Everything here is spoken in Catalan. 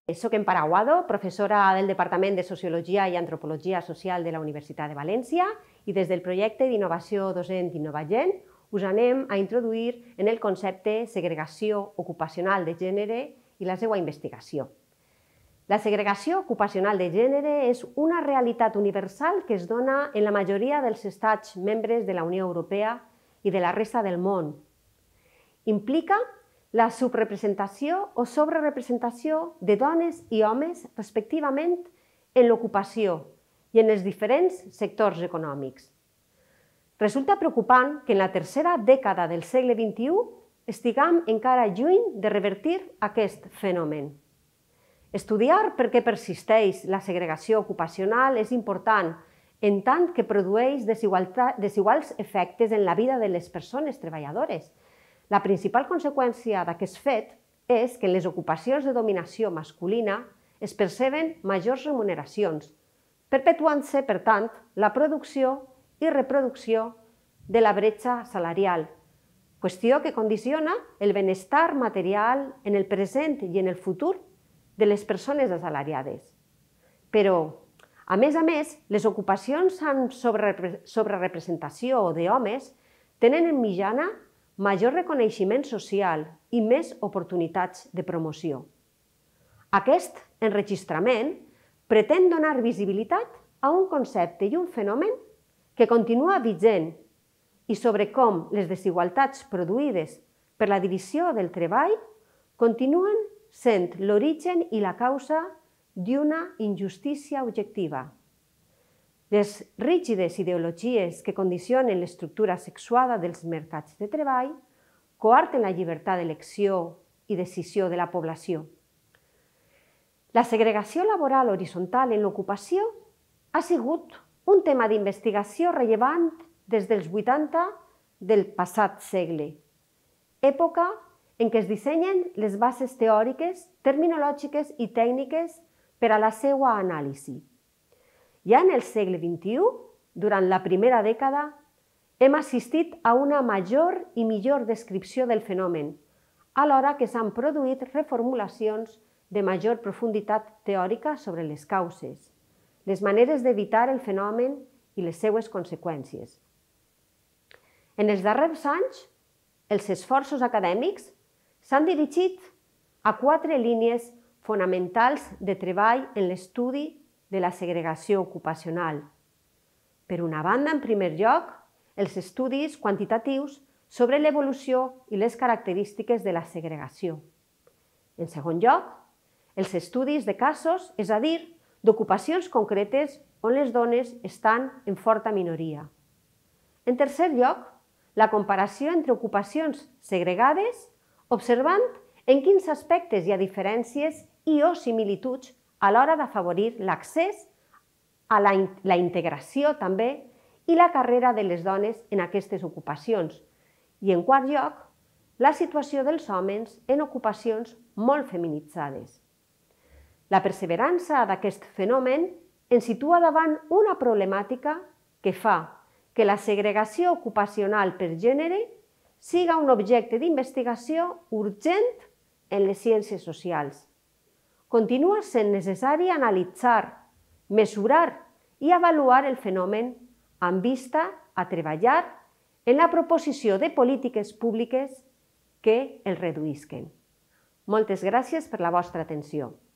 Soc Empar Aguado, professora del Departament de Sociologia i Antropologia Social de la Universitat de València i des del projecte d'innovació docent Innovagent us anem a introduir en el concepte segregació ocupacional de gènere i la seva investigació. La segregació ocupacional de gènere és una realitat universal que es dona en la majoria dels estats membres de la Unió Europea i de la resta del món. Implica la subrepresentació o sobrerepresentació de dones i homes respectivament en l'ocupació i en els diferents sectors econòmics. Resulta preocupant que en la tercera dècada del segle XXI estiguem encara lluny de revertir aquest fenomen. Estudiar per què persisteix la segregació ocupacional és important en tant que produeix desiguals efectes en la vida de les persones treballadores. La principal conseqüència d'aquest fet és que en les ocupacions de dominació masculina es perceben majors remuneracions, perpetuant-se, per tant, la producció i reproducció de la bretxa salarial, qüestió que condiciona el benestar material en el present i en el futur de les persones assalariades. Però, a més, les ocupacions amb sobrerepresentació d'homes tenen en mitjana major reconeixement social i més oportunitats de promoció. Aquest enregistrament pretén donar visibilitat a un concepte i un fenomen que continua vigent i sobre com les desigualtats produïdes per la divisió del treball continuen sent l'origen i la causa d'una injustícia objectiva. Les rígides ideologies que condicionen l'estructura sexuada dels mercats de treball coarten la llibertat d'elecció i decisió de la població. La segregació laboral horitzontal en l'ocupació ha sigut un tema d'investigació rellevant des dels 80 del passat segle, època en què es dissenyen les bases teòriques, terminològiques i tècniques per a la seva anàlisi. Ja en el segle XXI, durant la primera dècada, hem assistit a una major i millor descripció del fenomen, alhora que s'han produït reformulacions de major profunditat teòrica sobre les causes, les maneres d'evitar el fenomen i les seues conseqüències. En els darrers anys, els esforços acadèmics s'han dirigit a 4 línies fonamentals de treball en l'estudi de la segregació ocupacional. Per una banda, en primer lloc, els estudis quantitatius sobre l'evolució i les característiques de la segregació. En segon lloc, els estudis de casos, és a dir, d'ocupacions concretes on les dones estan en forta minoria. En tercer lloc, la comparació entre ocupacions segregades, observant en quins aspectes hi ha diferències i o similituds a l'hora d'afavorir l'accés a la integració també i la carrera de les dones en aquestes ocupacions. I en quart lloc, la situació dels homes en ocupacions molt feminitzades. La perseverança d'aquest fenomen ens situa davant una problemàtica que fa que la segregació ocupacional per gènere siga un objecte d'investigació urgent en les ciències socials. Continua sent necessari analitzar, mesurar i avaluar el fenomen amb vista a treballar en la proposició de polítiques públiques que el reduïsquen. Moltes gràcies per la vostra atenció.